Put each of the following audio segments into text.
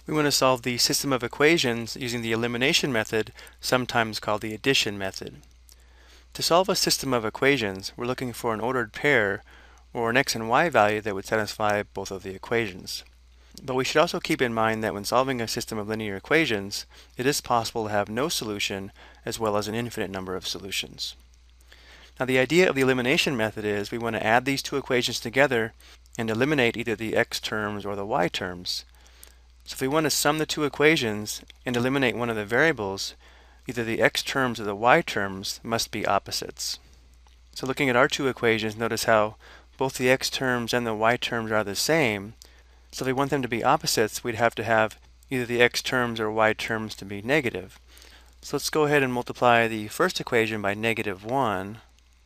We want to solve the system of equations using the elimination method, sometimes called the addition method. To solve a system of equations, we're looking for an ordered pair or an x and y value that would satisfy both of the equations. But we should also keep in mind that when solving a system of linear equations, it is possible to have no solution as well as an infinite number of solutions. Now the idea of the elimination method is we want to add these two equations together and eliminate either the x terms or the y terms. So if we want to sum the two equations and eliminate one of the variables, either the x terms or the y terms must be opposites. So looking at our two equations, notice how both the x terms and the y terms are the same. So if we want them to be opposites, we'd have to have either the x terms or y terms to be negative. So let's go ahead and multiply the first equation by -1.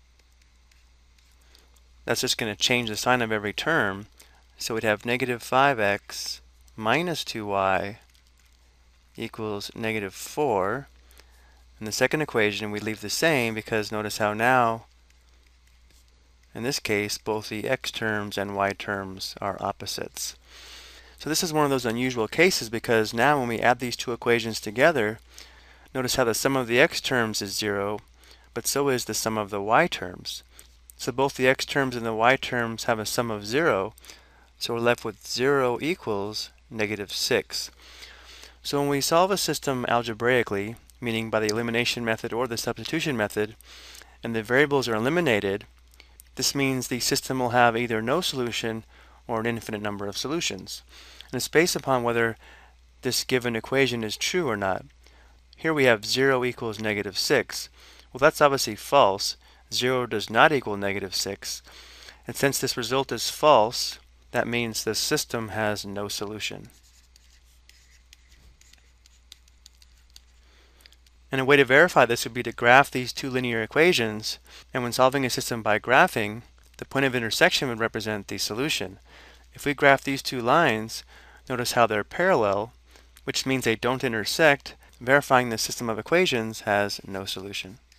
That's just going to change the sign of every term. So we'd have -5x minus 2y equals -4. In the second equation, we leave the same because notice how now, in this case, both the x terms and y terms are opposites. So this is one of those unusual cases because now when we add these two equations together, notice how the sum of the x terms is 0, but so is the sum of the y terms. So both the x terms and the y terms have a sum of 0, so we're left with 0 equals -6. So when we solve a system algebraically, meaning by the elimination method or the substitution method, and the variables are eliminated, this means the system will have either no solution or an infinite number of solutions. And it's based upon whether this given equation is true or not. Here we have 0 equals -6. Well, that's obviously false. 0 does not equal -6. And since this result is false, that means the system has no solution. And a way to verify this would be to graph these two linear equations, and when solving a system by graphing, the point of intersection would represent the solution. If we graph these two lines, notice how they're parallel, which means they don't intersect, verifying the system of equations has no solution.